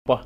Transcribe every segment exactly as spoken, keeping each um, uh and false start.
berempah.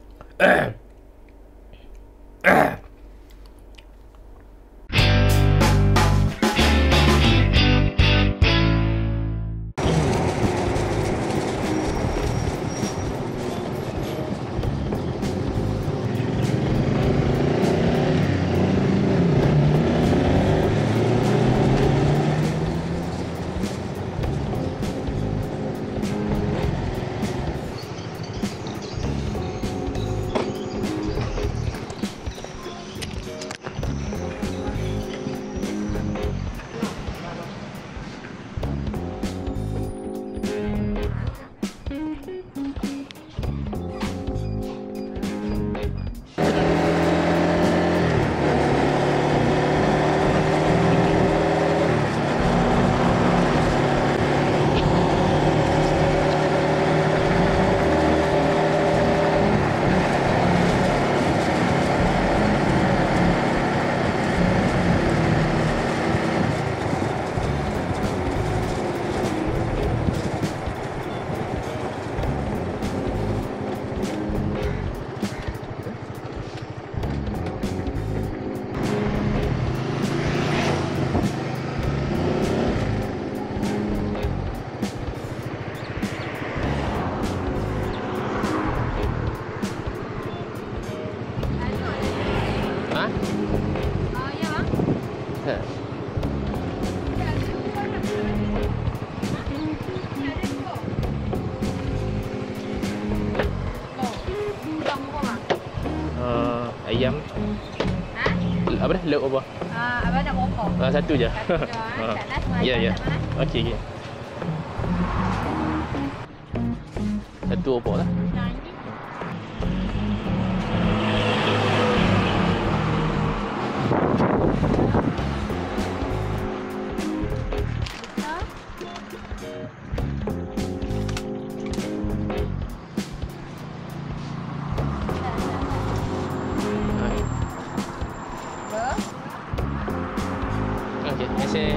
Ayam. Ha? Apa dah? Lauk apa? Ah, abang nak berapa? Ah, satu je. Satu je. Ha. Kat atas Ya, ya. tak mana? Okey, okey. Satu apa lah? Yang ini. Okey, terima kasih.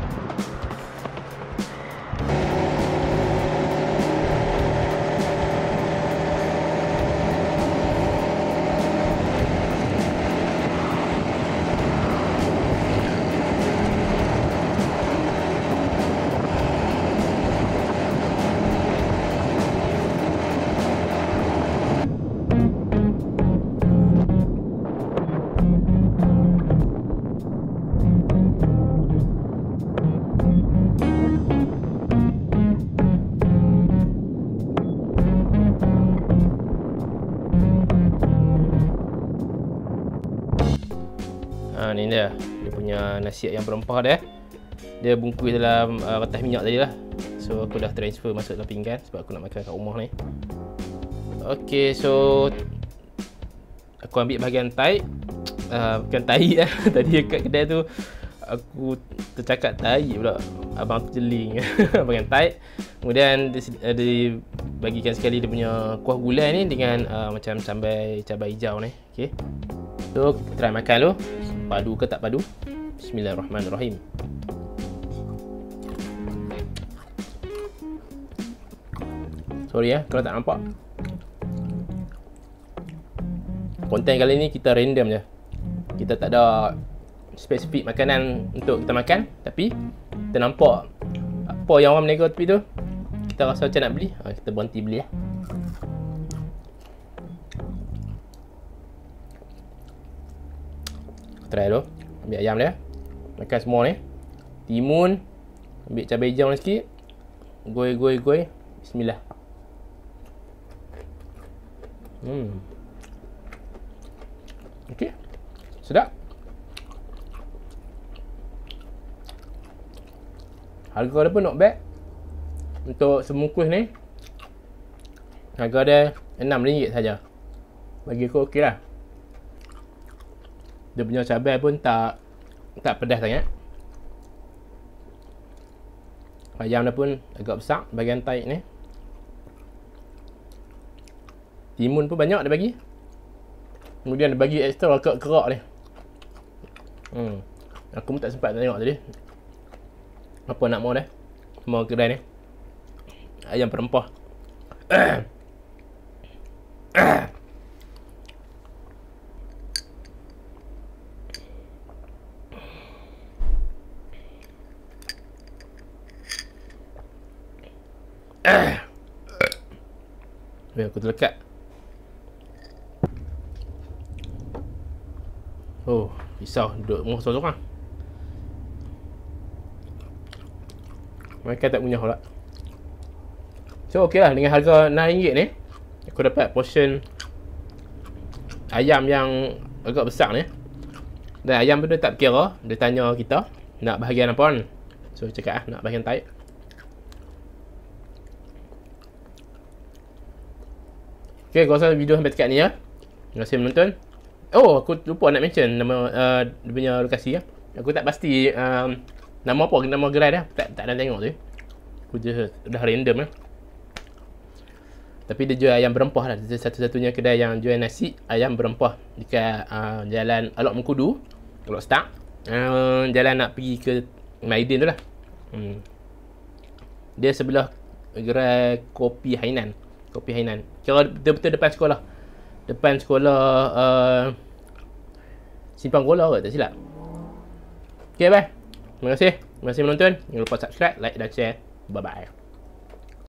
Ha, ni dia. Dia punya nasi ayam berempah dia. Dia bungkus dalam uh, kertas minyak tadi lah. So aku dah transfer masuk dalam pinggan sebab aku nak makan kat rumah ni. Okay, so aku ambil bahagian tahi. Uh, bukan tahi lah. Tadi dekat kedai tu aku tercakap tahi pula. Abang aku jeling bahagian tahi. Kemudian dibagikan sekali dia punya kuah gulai ni dengan uh, macam sambal cabai hijau ni. Okay, so kita try makan dulu. Padu ke tak padu? Bismillahirrahmanirrahim. Sorry ya kalau tak nampak. Konten kali ni kita random je. Kita tak ada spesifik makanan untuk kita makan, tapi kita nampak apa yang orang berniaga tepi tu, kita rasa macam nak beli, ha, kita berhenti beli lah. Try dulu. Ambil ayam dia. Makan semua ni. Timun. Ambil cabai hijau ni sikit. Goi, goi, goi. Bismillah. Hmm. Okey. Sedap. Harga dia pun not bad. Untuk semungkus ni, harga dia enam ringgit saja. Bagi aku okey lah. Dia punya cabai pun tak tak pedas sangat. Ayam dia pun agak besar bahagian tahi ni. Timun pun banyak dia bagi. Kemudian dia bagi extra kerak ni. Hmm. Aku pun tak sempat tengok tadi. Apa nak mau dah. Mau kedai ni. Ayam berempah. Biar aku terlekat. Oh, risau duduk rumah seorang-seorang. Mereka tak punya pula. So okey lah, dengan harga enam ringgit ni aku dapat portion ayam yang agak besar ni. Dan ayam tu dia tak kira, dia tanya kita nak bahagian apa kan. So cakap lah nak bahagian taik. Okay, aku rasa video sampai dekat ni ya. Terima kasih menonton. Oh, aku lupa nak mention nama uh, dia punya lokasi ya. Aku tak pasti um, nama apa, nama gerai dia. Tak tak ada tengok tu. Aku je dah random lah. Tapi dia jual ayam berempah lah. Dia satu-satunya kedai yang jual nasi ayam berempah dekat uh, jalan Alok Mengkudu, Alok Start. Uh, jalan nak pergi ke Maidin tu lah. Hmm. Dia sebelah gerai kopi Hainan. Kopi Hainan. Kira betul-betul depan sekolah. Depan sekolah uh, Simpang Gola ke tak silap. Okay, bye. Terima kasih. Terima kasih menonton. Jangan lupa subscribe, like dan share. Bye-bye.